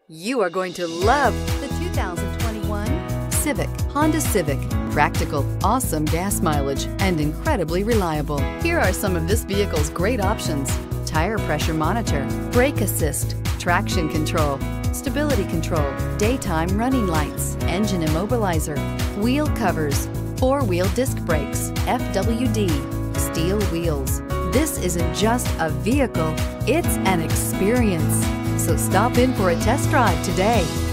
You are going to love the 2021 Civic. Honda Civic. Practical, awesome gas mileage, and incredibly reliable. Here are some of this vehicle's great options: tire pressure monitor, brake assist, traction control, stability control, daytime running lights, engine immobilizer, wheel covers, four-wheel disc brakes, FWD, steel wheels. This isn't just a vehicle, it's an experience. So stop in for a test drive today.